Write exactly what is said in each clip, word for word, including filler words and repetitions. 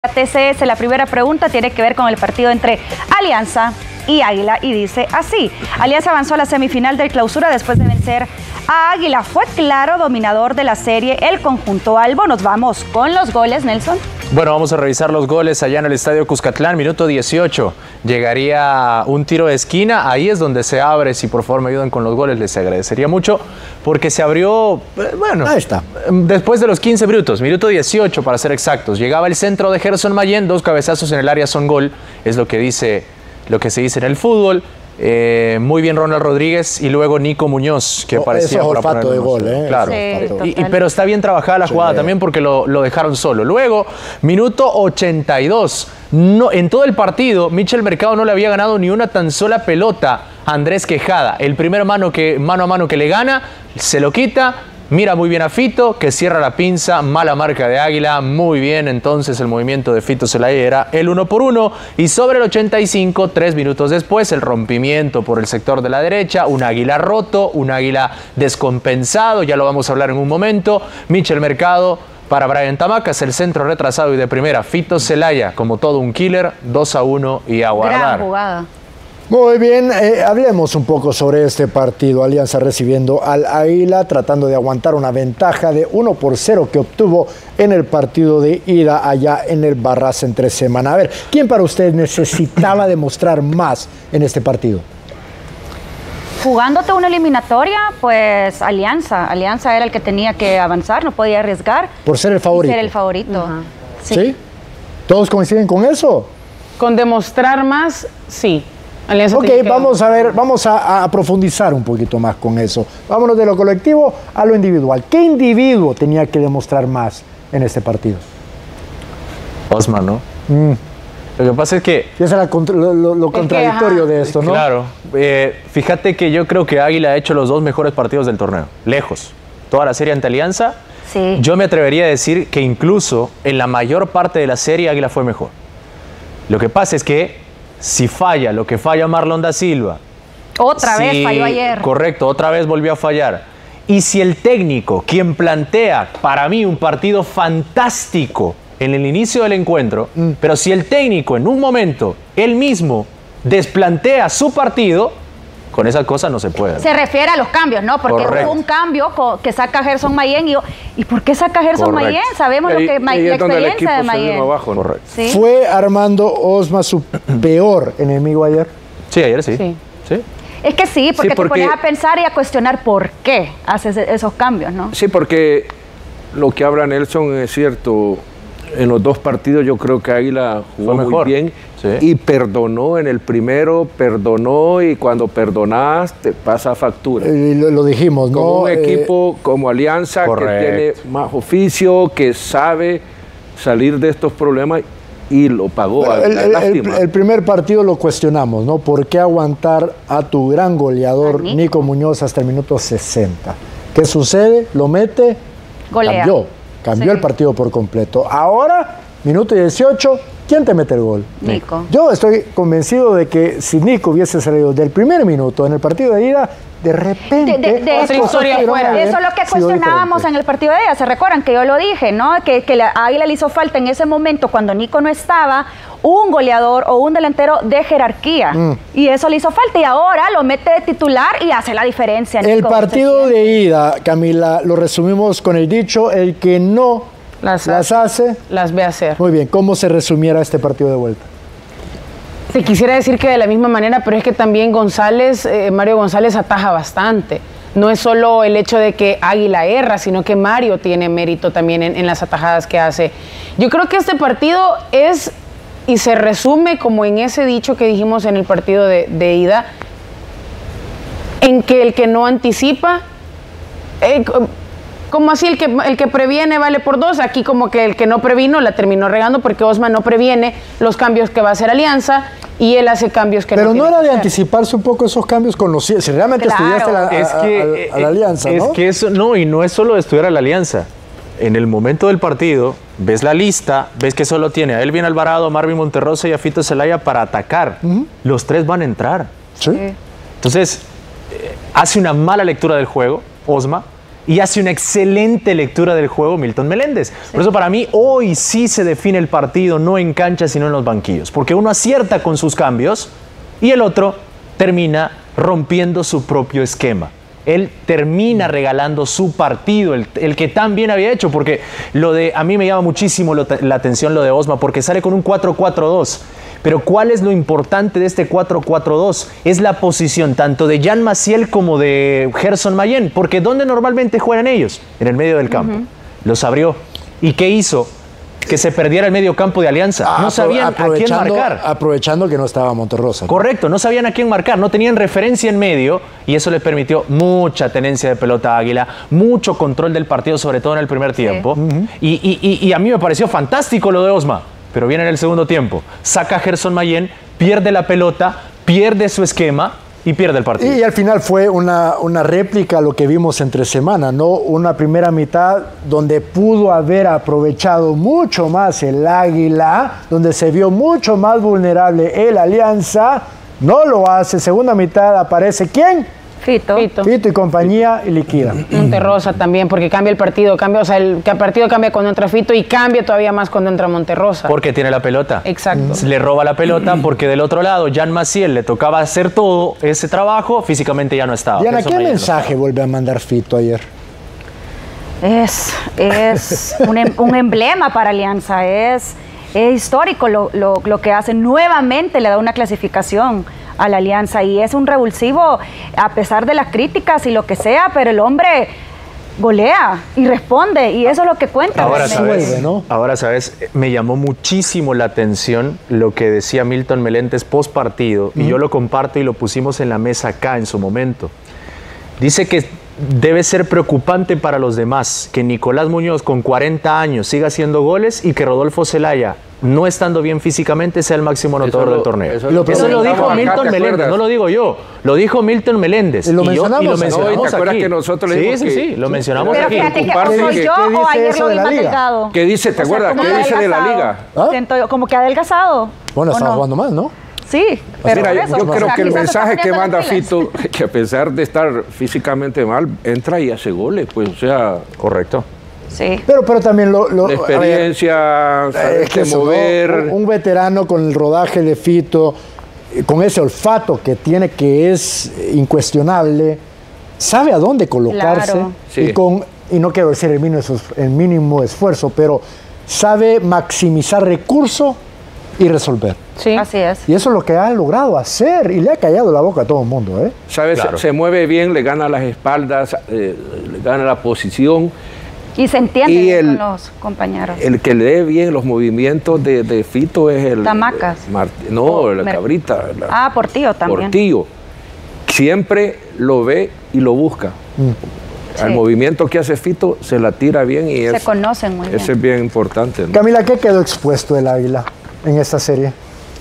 T C S, la primera pregunta tiene que ver con el partido entre Alianza y Águila y dice así: Alianza avanzó a la semifinal del Clausura después de vencer a Águila. Fue claro dominador de la serie el conjunto albo. Nos vamos con los goles, Nelson. Bueno, vamos a revisar los goles allá en el Estadio Cuscatlán, minuto dieciocho. Llegaría un tiro de esquina, ahí es donde se abre. Si por favor me ayudan con los goles, les agradecería mucho, porque se abrió, bueno, ahí está. Después de los quince minutos, minuto dieciocho para ser exactos. Llegaba el centro de Gerson Mayén, dos cabezazos en el área son gol, es lo que dice, lo que se dice en el fútbol. Eh, muy bien Ronald Rodríguez y luego Nico Muñoz, que oh, aparecía eso es para olfato de gol, ¿eh? Claro. Sí, y, y, pero está bien trabajada la jugada sí. también porque lo, lo dejaron solo. Luego, minuto ochenta y dos. No, en todo el partido, Michel Mercado no le había ganado ni una tan sola pelota a Andrés Quejada. El primer mano, que, mano a mano que le gana, se lo quita. Mira muy bien a Fito, que cierra la pinza, mala marca de Águila, muy bien. Entonces el movimiento de Fito Zelaya era el uno por uno. Y sobre el ochenta y cinco, tres minutos después, el rompimiento por el sector de la derecha, un Águila roto, un Águila descompensado, ya lo vamos a hablar en un momento. Michel Mercado para Brian Tamacas, el centro retrasado y de primera. Fito Zelaya, como todo un killer, dos a uno y a guardar. Gran jugada. Muy bien, eh, hablemos un poco sobre este partido. Alianza recibiendo al Águila, tratando de aguantar una ventaja de uno por cero que obtuvo en el partido de ida allá en el Barras entre semana. A ver, ¿quién para usted necesitaba demostrar más en este partido? Jugándote una eliminatoria, pues Alianza. Alianza era el que tenía que avanzar, no podía arriesgar. Por ser el favorito. Ser el favorito. Uh-huh. sí. ¿Sí? ¿Todos coinciden con eso? Con demostrar más, sí. Alianza ok, vamos a ver, vamos a, a profundizar un poquito más con eso. Vámonos de lo colectivo a lo individual. ¿Qué individuo tenía que demostrar más en este partido? Osma, ¿no? Mm. Lo que pasa es que... Y eso es lo, lo, lo contradictorio que, de esto, ¿no? Claro. Eh, fíjate que yo creo que Águila ha hecho los dos mejores partidos del torneo. Lejos. Toda la serie ante Alianza. Sí. Yo me atrevería a decir que incluso en la mayor parte de la serie Águila fue mejor. Lo que pasa es que si falla lo que falla Marlon da Silva. Otra si, vez falló ayer. Correcto, otra vez volvió a fallar. Y si el técnico, quien plantea para mí un partido fantástico en el inicio del encuentro, mm. pero si el técnico en un momento, él mismo, desplantea su partido, con esa cosa no se puede. Se refiere a los cambios, ¿no? Porque Correcto. hubo un cambio que saca Gerson Mayén y yo, ¿y por qué saca Gerson Mayén? Sabemos y, lo que la experiencia de Mayén. Abajo, ¿no? ¿Sí? ¿Fue Armando Osma su peor enemigo ayer? Sí, ayer sí. Sí. ¿Sí? Es que sí, porque, sí, porque te pones a pensar y a cuestionar por qué haces esos cambios, ¿no? Sí, porque lo que habla Nelson es cierto. En los dos partidos yo creo que Águila jugó Fue mejor. muy bien Sí. y perdonó en el primero, perdonó y cuando perdonas te pasa factura. Eh, lo, lo dijimos, ¿no? Como un Eh, equipo como Alianza correcto. que tiene más oficio, que sabe salir de estos problemas y lo pagó. El, el, lástima. el, el primer partido lo cuestionamos, ¿no? ¿Por qué aguantar a tu gran goleador Nico. Nico Muñoz hasta el minuto sesenta? ¿Qué sucede? Lo mete, Golea. cambió, cambió Sí. el partido por completo. Ahora, minuto dieciocho, ¿quién te mete el gol? Nico. Yo estoy convencido de que si Nico hubiese salido del primer minuto en el partido de ida, de repente... De, de, de las eso, cosas pudieron fuera. haber Eso es lo que sido cuestionábamos diferentes. en el partido de ella. ¿Se recuerdan que yo lo dije, no? Que, que la Águila le hizo falta en ese momento, cuando Nico no estaba, un goleador o un delantero de jerarquía. Mm. Y eso le hizo falta. Y ahora lo mete de titular y hace la diferencia. El Nico, partido de ida, Camila, lo resumimos con el dicho, el que no Las, las hace, las ve hacer. muy bien. ¿Cómo se resumiera este partido de vuelta? Se quisiera decir que de la misma manera, pero es que también González, eh, Mario González ataja bastante. No es solo el hecho de que Águila erra, sino que Mario tiene mérito también en, en las atajadas que hace. Yo creo que este partido es, y se resume como en ese dicho que dijimos en el partido de, de ida, en que el que no anticipa... Eh, como así el que, el que previene vale por dos, aquí como que el que no previno la terminó regando porque Osma no previene los cambios que va a hacer Alianza y él hace cambios que Pero no no era de hacer. anticiparse un poco esos cambios con los... Si realmente Claro. estudiaste la, a, Es que, a, a la Alianza, es ¿no? que eso, no, y no es solo de estudiar a la Alianza. En el momento del partido, ves la lista, ves que solo tiene a Elvin Alvarado, a Marvin Monterrosa y a Fito Zelaya para atacar. Uh-huh. Los tres van a entrar. Sí. Entonces, eh, hace una mala lectura del juego, Osma, y hace una excelente lectura del juego Milton Meléndez. Sí. Por eso para mí hoy sí se define el partido, no en cancha, sino en los banquillos. Porque uno acierta con sus cambios y el otro termina rompiendo su propio esquema. Él termina regalando su partido, el, el que tan bien había hecho, porque lo de, a mí me llama muchísimo lo, la atención lo de Osma, porque sale con un cuatro cuatro dos. Pero ¿cuál es lo importante de este cuatro cuatro dos? Es la posición tanto de Jan Maciel como de Gerson Mayén, porque ¿dónde normalmente juegan ellos? En el medio del campo. Uh-huh. Los abrió. ¿Y qué hizo? Que se perdiera el medio campo de Alianza. Ah, no sabían a quién marcar. Aprovechando que no estaba Monterrosa. Correcto, no sabían a quién marcar, no tenían referencia en medio y eso les permitió mucha tenencia de pelota a Águila, mucho control del partido, sobre todo en el primer tiempo. Sí. Uh-huh. y, y, y, y a mí me pareció fantástico lo de Osma, pero viene en el segundo tiempo. Saca a Gerson Mayén, pierde la pelota, pierde su esquema y pierde el partido. Y al final fue una, una réplica a lo que vimos entre semana, ¿no? Una primera mitad donde pudo haber aprovechado mucho más el Águila, donde se vio mucho más vulnerable el Alianza. No lo hace. Segunda mitad aparece ¿quién? Fito. Fito. Fito y compañía y liquida. Monterrosa también, porque cambia el partido, cambia, o sea, el, el partido cambia cuando entra Fito y cambia todavía más cuando entra Monterrosa. Porque tiene la pelota. Exacto. Le roba la pelota porque del otro lado, Jan Maciel le tocaba hacer todo ese trabajo, físicamente ya no estaba. Diana, ¿qué mensaje vuelve a mandar Fito ayer? Es, es un, em, un emblema para Alianza, es, es histórico lo, lo, lo que hace. Nuevamente le da una clasificación a la Alianza y es un revulsivo a pesar de las críticas y lo que sea, pero el hombre golea y responde y eso es lo que cuenta. Ahora sabes, ¿no? Ahora sabes, me llamó muchísimo la atención lo que decía Milton Meléndez post partido uh-huh. y yo lo comparto y lo pusimos en la mesa acá en su momento. Dice que debe ser preocupante para los demás que Nicolás Muñoz con cuarenta años siga haciendo goles y que Rodolfo Zelaya, no estando bien físicamente, sea el máximo anotador lo, del torneo. Eso, lo, eso lo dijo acá, Milton Meléndez, no lo digo yo, lo dijo Milton Meléndez. Y lo mencionamos, y yo, y lo mencionamos no, ¿te acuerdas aquí? Que nosotros le sí, dijimos sí, que, sí, lo mencionamos pero aquí. Fíjate que o soy ¿Qué, yo qué o ayer lo vi más liga? delgado. ¿Qué dice? ¿Te o acuerdas? sea, ¿Qué dice de la liga? ¿Ah? Siento como que ha adelgazado. Bueno, estaba no? jugando más, ¿no? Sí, pero Mira, eso, yo o creo sea, que el mensaje que manda las Fito, que a pesar de estar físicamente mal, entra y hace goles, pues, o sea... Correcto. Sí. Pero, pero también lo... lo la experiencia, ver, saber que mover... ¿no? Un, un veterano con el rodaje de Fito, con ese olfato que tiene, que es incuestionable, sabe a dónde colocarse. Claro. Sí. Y, con, y no quiero decir el mínimo, el mínimo esfuerzo, pero sabe maximizar recursos y resolver. Sí. Así es. Y eso es lo que ha logrado hacer y le ha callado la boca a todo el mundo, ¿eh? ¿Sabes? Claro. Se, se mueve bien, le gana las espaldas, eh, le gana la posición. Y se entiende y bien el, con los compañeros. El que lee bien los movimientos de, de Fito es el... Tamacas. Eh, Mart, no, oh, la me, cabrita. La, ah, Portillo también. Portillo. Siempre lo ve y lo busca. Mm. Sí. Al movimiento que hace Fito se la tira bien y se es, conocen muy bien. Eso es bien importante, ¿no? Camila, ¿qué quedó expuesto el Águila en esta serie?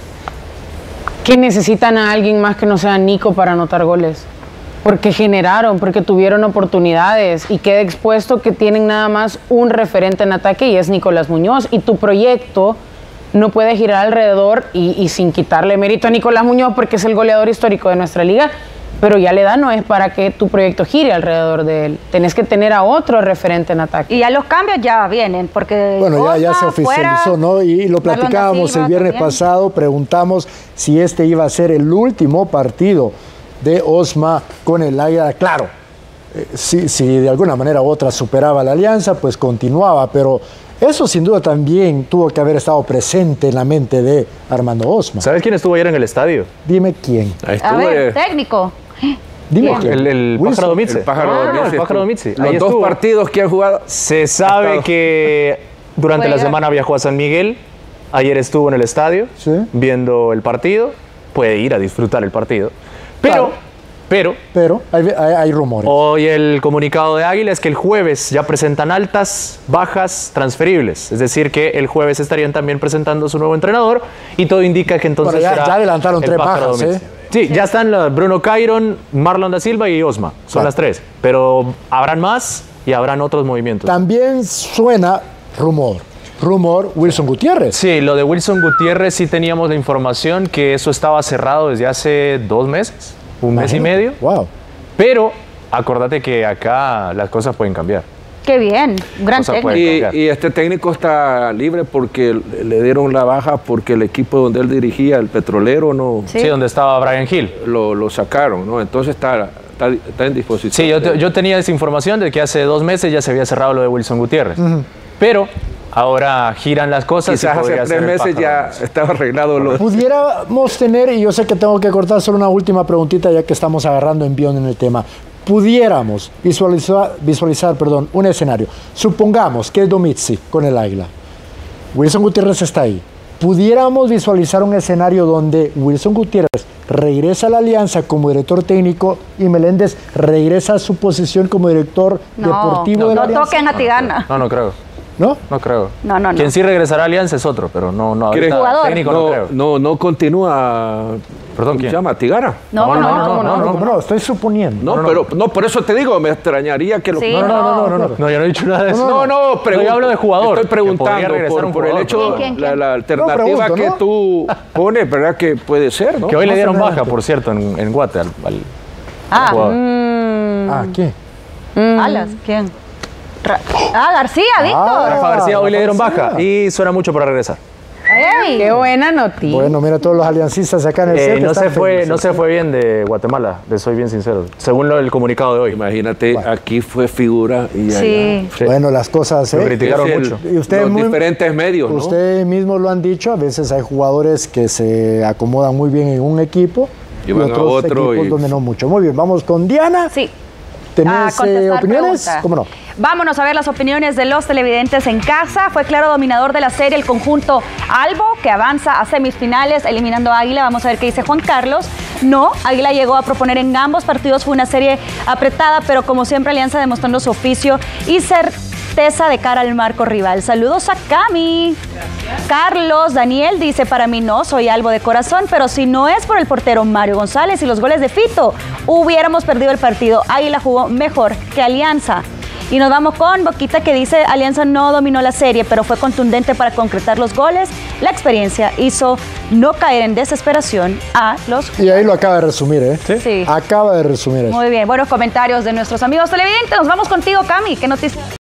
Que necesitan a alguien más que no sea Nico para anotar goles. Porque generaron, porque tuvieron oportunidades y queda expuesto que tienen nada más un referente en ataque y es Nicolás Muñoz. Y tu proyecto no puede girar alrededor y, y sin quitarle mérito a Nicolás Muñoz porque es el goleador histórico de nuestra liga, pero ya la edad no es para que tu proyecto gire alrededor de él. Tenés que tener a otro referente en ataque. Y ya los cambios ya vienen, porque... Bueno, ya, ya se oficializó, fuera, ¿no? Y, y lo platicábamos el viernes también. pasado, preguntamos si este iba a ser el último partido de Osma con el Águila. Claro, eh, si, si de alguna manera u otra superaba la Alianza, pues continuaba, pero eso sin duda también tuvo que haber estado presente en la mente de Armando Osma. ¿Sabes quién estuvo ayer en el estadio? Dime quién. Ahí estuvo, a ver, eh, técnico. Dime quién. El, el pájaro Domitze. El pájaro ah, Domitze. No, el pájaro Domitze. Los Ahí dos estuvo. partidos que han jugado. Se sabe que durante Juega. la semana viajó a San Miguel. Ayer estuvo en el estadio ¿Sí? viendo el partido. Puede ir a disfrutar el partido. Pero... Claro. Pero, Pero hay, hay, hay rumores. Hoy el comunicado de Águila es que el jueves ya presentan altas, bajas, transferibles. Es decir, que el jueves estarían también presentando su nuevo entrenador y todo indica que entonces bueno, ya, será ya adelantaron tres bajas, ¿eh? Sí, sí, ya están los Bruno Cairon, Marlon da Silva y Osma. Son claro. las tres. Pero habrán más y habrán otros movimientos. También suena rumor. Rumor Wilson Gutiérrez. Sí, lo de Wilson Gutiérrez sí teníamos la información que eso estaba cerrado desde hace dos meses. Un mes y medio. Wow. Pero acordate que acá las cosas pueden cambiar. Qué bien, un gran Cosa técnico. puede- Y, y este técnico está libre porque le dieron la baja porque el equipo donde él dirigía, el Petrolero, no Sí. Sí, donde estaba Brian Hill. lo, lo sacaron, ¿no? Entonces está, está, está en disposición. Sí, yo, te- yo tenía esa información de que hace dos meses ya se había cerrado lo de Wilson Gutiérrez. Pero ahora giran las cosas. Quizás y hace podría tres ser el meses ya pájaro. estaba arreglado lo Pudiéramos tener, y yo sé que tengo que cortar solo una última preguntita ya que estamos agarrando envión en el tema. Pudiéramos visualizar, visualizar perdón, un escenario. Supongamos que es Domizzi con el Águila. Wilson Gutiérrez está ahí. Pudiéramos visualizar un escenario donde Wilson Gutiérrez regresa a la Alianza como director técnico y Meléndez regresa a su posición como director No, deportivo no, de la no Alianza. toquen a Tigana. No, no creo. ¿No? No creo. No, no, no. Quien sí regresará a Alianza es otro, pero no, no. ¿Crees? ahorita Jugador. técnico no, no, creo. no, no continúa. Perdón, ¿Cómo ¿quién? se llama? ¿Tigana? No, no, no, No, no, no, no, estoy suponiendo. No, pero no, por eso te digo, me extrañaría que lo. Sí, No, no, no, no, no, no. No, yo no he dicho nada de eso. No, no, pregunto. yo hablo de jugador. Estoy que podría preguntando regresar por, un por el jugador, hecho, pero- ¿Quién, quién, la, quién? la alternativa pregunto, que ¿no? tú pones, ¿verdad? Que puede ser, ¿no? Que hoy le No dieron sé nada. baja, por cierto, en, en Guate al, al Ah, jugador. Ah, ¿qué? Alas, ¿quién? Ra- ah, García, Víctor. Ah. Rafa García hoy le dieron García. baja y suena mucho para regresar. Ey. Qué buena noticia. Bueno, mira todos los aliancistas acá en el Eh, set. no, están se fue, felices. no se fue bien de Guatemala, le soy bien sincero, según lo, el comunicado de hoy. Imagínate, aquí fue figura y allá. Sí. Sí. Bueno, las cosas, Lo ¿eh? criticaron Es el- mucho. Y usted los muy- diferentes medios, ¿no? Ustedes mismos lo han dicho, a veces hay jugadores que se acomodan muy bien en un equipo Y van a otros otro equipos y- donde no mucho. Muy bien, vamos con Diana. Sí. ¿Tenés A eh, contestar opiniones? preguntas. ¿Cómo no? Vámonos a ver las opiniones de los televidentes en casa. Fue claro dominador de la serie el conjunto Albo, que avanza a semifinales eliminando a Águila. Vamos a ver qué dice Juan Carlos. No, Águila llegó a proponer en ambos partidos. Fue una serie apretada, pero como siempre Alianza demostrando su oficio y certeza de cara al marco rival. Saludos a Cami. Carlos Daniel dice, para mí no, soy Albo de corazón, pero si no es por el portero Mario González y los goles de Fito, hubiéramos perdido el partido. Águila jugó mejor que Alianza. Y nos vamos con Boquita, que dice, Alianza no dominó la serie, pero fue contundente para concretar los goles. La experiencia hizo no caer en desesperación a los... Y ahí lo acaba de resumir, ¿eh? Sí. Acaba de resumir eso. Muy bien, buenos comentarios de nuestros amigos televidentes. Nos vamos contigo, Cami. ¿Qué noticias?